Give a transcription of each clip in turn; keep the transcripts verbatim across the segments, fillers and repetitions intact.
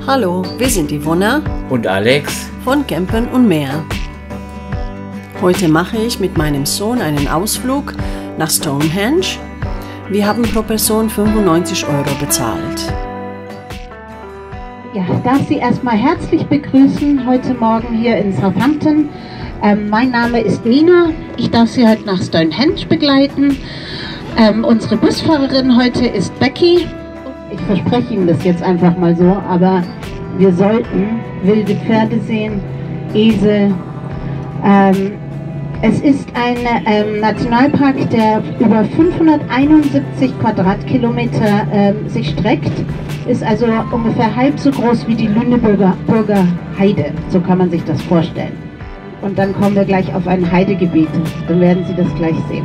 Hallo, wir sind Ivona und Alex von Campen und Meer. Heute mache ich mit meinem Sohn einen Ausflug nach Stonehenge. Wir haben pro Person fünfundneunzig Euro bezahlt. Ja, ich darf Sie erstmal herzlich begrüßen heute Morgen hier in Southampton. Ähm, mein Name ist Nina. Ich darf Sie heute nach Stonehenge begleiten. Ähm, unsere Busfahrerin heute ist Becky. Ich verspreche Ihnen das jetzt einfach mal so, aber wir sollten wilde Pferde sehen, Esel. Ähm, es ist ein ähm, Nationalpark, der über fünfhunderteinundsiebzig Quadratkilometer ähm, sich streckt. Ist also ungefähr halb so groß wie die Lüneburger Burger Heide. So kann man sich das vorstellen. Und dann kommen wir gleich auf ein Heidegebiet. Dann werden Sie das gleich sehen.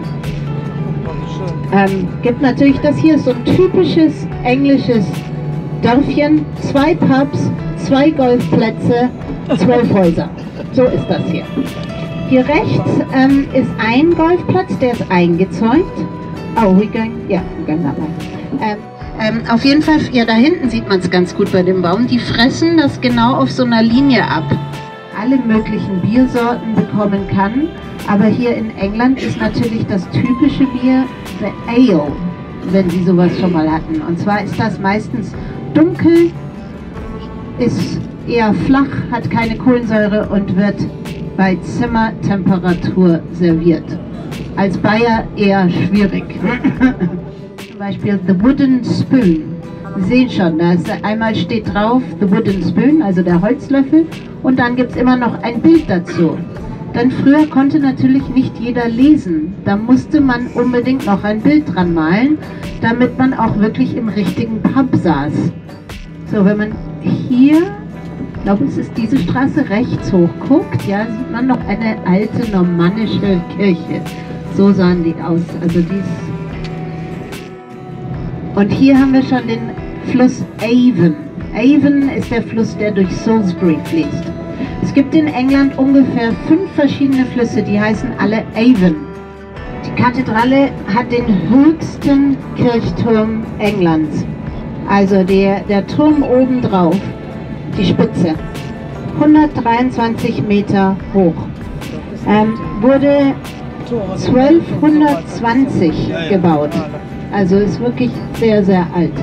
Ähm, gibt natürlich, das hier ist so ein typisches englisches Dörfchen. Zwei Pubs, zwei Golfplätze, zwölf Häuser. So ist das hier. Hier rechts ähm, ist ein Golfplatz, der ist eingezäunt. Oh, we're going, yeah, we're going that way. Ähm, ähm, auf jeden Fall, ja, da hinten sieht man es ganz gut bei dem Baum. Die fressen das genau auf so einer Linie ab. Alle möglichen Biersorten bekommen kann. Aber hier in England ist natürlich das typische Bier the Ale, wenn Sie sowas schon mal hatten. Und zwar ist das meistens dunkel, ist eher flach, hat keine Kohlensäure und wird bei Zimmertemperatur serviert. Als Bayer eher schwierig. Zum Beispiel The Wooden Spoon. Sie sehen schon, da ist einmal steht drauf The Wooden Spoon, also der Holzlöffel, und dann gibt es immer noch ein Bild dazu. Denn früher konnte natürlich nicht jeder lesen. Da musste man unbedingt noch ein Bild dran malen, damit man auch wirklich im richtigen Pub saß. So, wenn man hier, ich glaube es ist diese Straße, rechts hoch guckt, ja, sieht man noch eine alte normannische Kirche. So sahen die aus. Also dies. Und hier haben wir schon den Fluss Avon. Avon ist der Fluss, der durch Salisbury fließt. Es gibt in England ungefähr fünf verschiedene Flüsse, die heißen alle Avon. Die Kathedrale hat den höchsten Kirchturm Englands. Also der, der Turm obendrauf, die Spitze, hundertdreiundzwanzig Meter hoch. Ähm, wurde zwölfhundertzwanzig gebaut. Also ist wirklich sehr, sehr alt.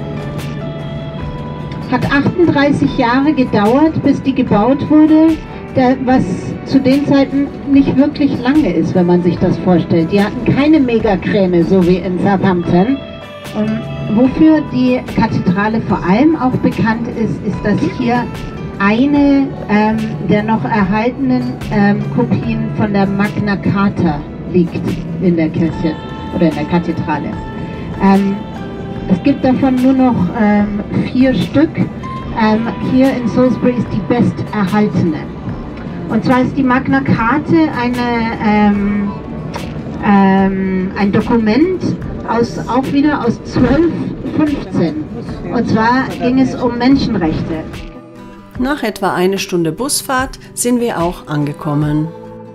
Hat achtunddreißig Jahre gedauert, bis die gebaut wurde, der, was zu den Zeiten nicht wirklich lange ist, wenn man sich das vorstellt. Die hatten keine Megakräne, so wie in Southampton. Und wofür die Kathedrale vor allem auch bekannt ist, ist, dass hier eine ähm, der noch erhaltenen ähm, Kopien von der Magna Carta liegt in der Kirche oder in der Kathedrale. Ähm, Es gibt davon nur noch ähm, vier Stück. Ähm, hier in Salisbury ist die besterhaltene. Und zwar ist die Magna Carta eine, ähm, ähm, ein Dokument aus, auch wieder aus zwölf fünfzehn. Und zwar ging es um Menschenrechte. Nach etwa eine Stunde Busfahrt sind wir auch angekommen.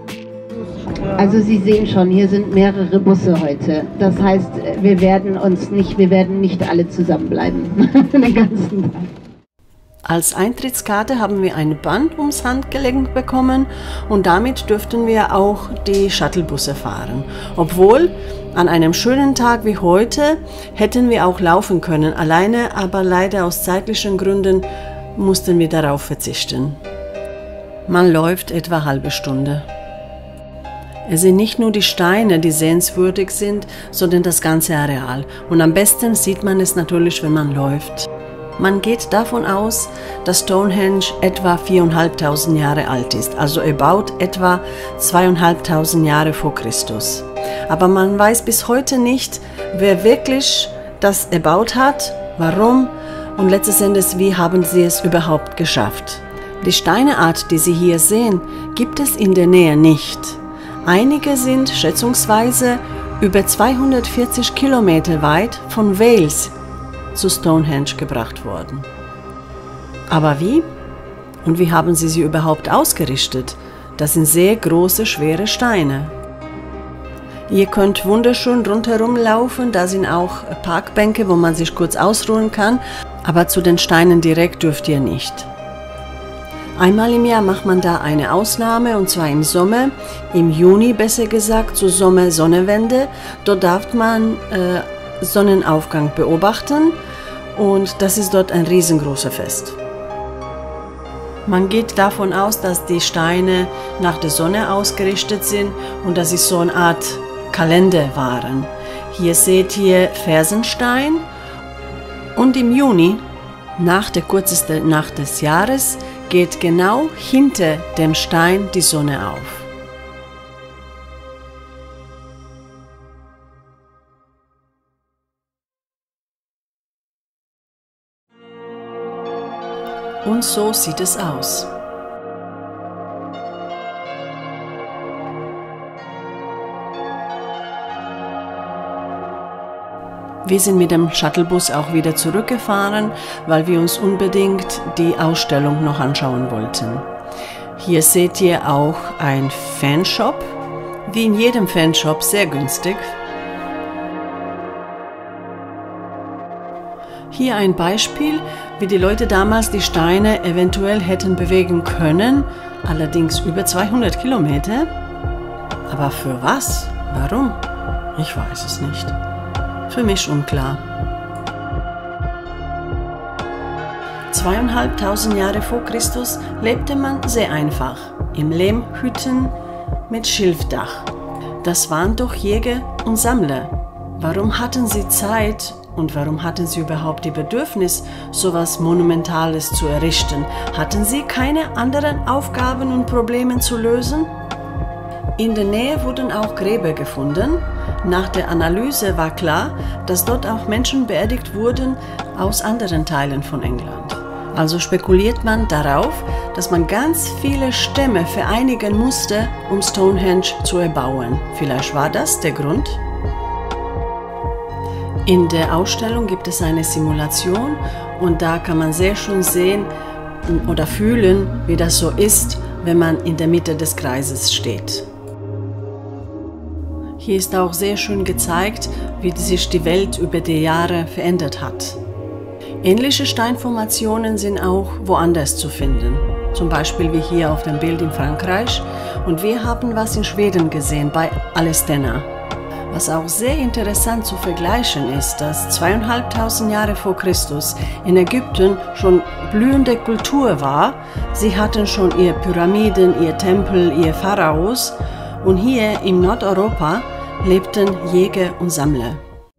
Also Sie sehen schon, hier sind mehrere Busse heute. Das heißt, wir werden uns nicht, wir werden nicht alle zusammenbleiben den ganzen Tag. Als Eintrittskarte haben wir ein Band ums Handgelenk bekommen und damit dürften wir auch die Shuttlebusse fahren. Obwohl, an einem schönen Tag wie heute hätten wir auch laufen können, alleine, aber leider aus zeitlichen Gründen mussten wir darauf verzichten. Man läuft etwa eine halbe Stunde. Es sind nicht nur die Steine, die sehenswürdig sind, sondern das ganze Areal. Und am besten sieht man es natürlich, wenn man läuft. Man geht davon aus, dass Stonehenge etwa viertausendfünfhundert Jahre alt ist, also about etwa zweitausendfünfhundert Jahre vor Christus. Aber man weiß bis heute nicht, wer wirklich das erbaut hat, warum und letzten Endes, wie haben sie es überhaupt geschafft. Die Steineart, die Sie hier sehen, gibt es in der Nähe nicht. Einige sind schätzungsweise über zweihundertvierzig Kilometer weit von Wales zu Stonehenge gebracht worden. Aber wie? Und wie haben sie sie überhaupt ausgerichtet? Das sind sehr große, schwere Steine. Ihr könnt wunderschön rundherum laufen, da sind auch Parkbänke, wo man sich kurz ausruhen kann. Aber zu den Steinen direkt dürft ihr nicht. Einmal im Jahr macht man da eine Ausnahme, und zwar im Sommer, im Juni besser gesagt, zur Sommer-Sonnenwende. Dort darf man äh, Sonnenaufgang beobachten und das ist dort ein riesengroßes Fest. Man geht davon aus, dass die Steine nach der Sonne ausgerichtet sind und dass sie so eine Art Kalender waren. Hier seht ihr Fersenstein und im Juni, nach der kürzesten Nacht des Jahres, geht genau hinter dem Stein die Sonne auf. Und so sieht es aus. Wir sind mit dem Shuttlebus auch wieder zurückgefahren, weil wir uns unbedingt die Ausstellung noch anschauen wollten. Hier seht ihr auch ein Fanshop, wie in jedem Fanshop sehr günstig. Hier ein Beispiel, wie die Leute damals die Steine eventuell hätten bewegen können, allerdings über zweihundert Kilometer. Aber für was? Warum? Ich weiß es nicht. Für mich unklar. Zweieinhalbtausend Jahre vor Christus lebte man sehr einfach, in Lehmhütten mit Schilfdach. Das waren doch Jäger und Sammler. Warum hatten sie Zeit und warum hatten sie überhaupt die Bedürfnis, so etwas Monumentales zu errichten? Hatten sie keine anderen Aufgaben und Probleme zu lösen? In der Nähe wurden auch Gräber gefunden. Nach der Analyse war klar, dass dort auch Menschen beerdigt wurden aus anderen Teilen von England. Also spekuliert man darauf, dass man ganz viele Stämme vereinigen musste, um Stonehenge zu erbauen. Vielleicht war das der Grund? In der Ausstellung gibt es eine Simulation und da kann man sehr schön sehen oder fühlen, wie das so ist, wenn man in der Mitte des Kreises steht. Hier ist auch sehr schön gezeigt, wie sich die Welt über die Jahre verändert hat. Ähnliche Steinformationen sind auch woanders zu finden, zum Beispiel wie hier auf dem Bild in Frankreich, und wir haben was in Schweden gesehen, bei Alestena. Was auch sehr interessant zu vergleichen ist, dass zweieinhalbtausend Jahre vor Christus in Ägypten schon blühende Kultur war. Sie hatten schon ihre Pyramiden, ihr Tempel, ihr Pharaos, und hier in Nordeuropa lebten Jäger und Sammler.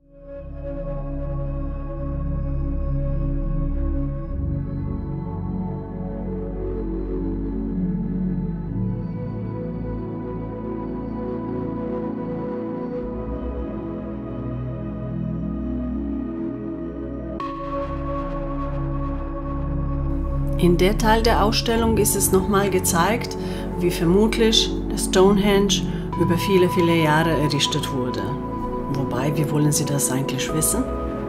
In der Teil der Ausstellung ist es nochmal gezeigt, wie vermutlich der Stonehenge über viele, viele Jahre errichtet wurde. Wobei, wie wollen Sie das eigentlich wissen?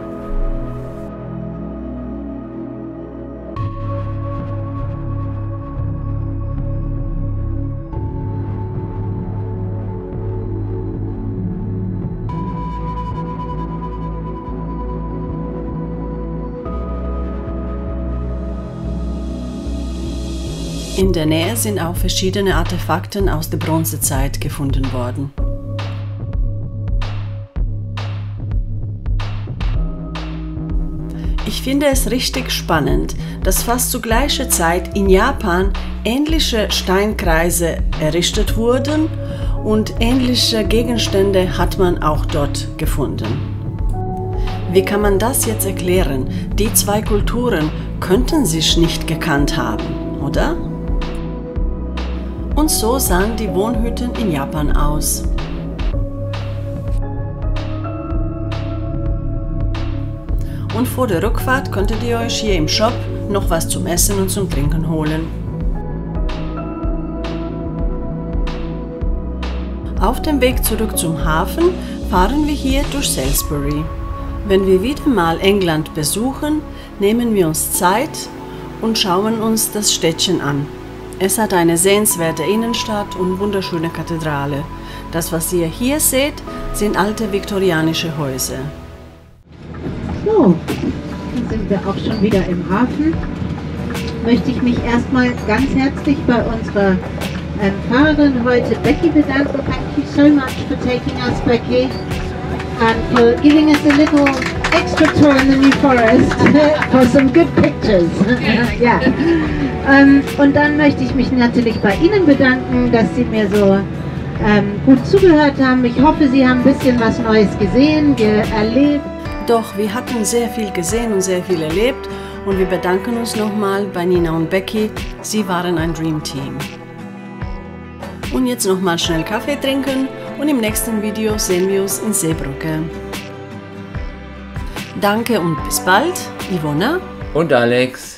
In der Nähe sind auch verschiedene Artefakte aus der Bronzezeit gefunden worden. Ich finde es richtig spannend, dass fast zur gleichen Zeit in Japan ähnliche Steinkreise errichtet wurden und ähnliche Gegenstände hat man auch dort gefunden. Wie kann man das jetzt erklären? Die zwei Kulturen könnten sich nicht gekannt haben, oder? Und so sahen die Wohnhütten in Japan aus. Und vor der Rückfahrt konntet ihr euch hier im Shop noch was zum Essen und zum Trinken holen. Auf dem Weg zurück zum Hafen fahren wir hier durch Salisbury. Wenn wir wieder mal England besuchen, nehmen wir uns Zeit und schauen uns das Städtchen an. Es hat eine sehenswerte Innenstadt und wunderschöne Kathedrale. Das, was ihr hier seht, sind alte viktorianische Häuser. So, Hafen sind wir auch schon wieder im Hafen. Möchte ich mich erstmal ganz herzlich bei unserer ähm, Fahrerin heute, Becky, bedanken. Thank you so much for taking us, Becky, and for giving us a little extra tour in the New Forest for some good pictures. Ja. ähm, und dann möchte ich mich natürlich bei Ihnen bedanken, dass Sie mir so ähm, gut zugehört haben. Ich hoffe, Sie haben ein bisschen was Neues gesehen, ge erlebt. Doch wir hatten sehr viel gesehen und sehr viel erlebt und wir bedanken uns nochmal bei Nina und Becky. Sie waren ein Dream Team. Und jetzt nochmal schnell Kaffee trinken und im nächsten Video sehen wir uns in Seebrugge. Danke und bis bald, Ivona und Alex.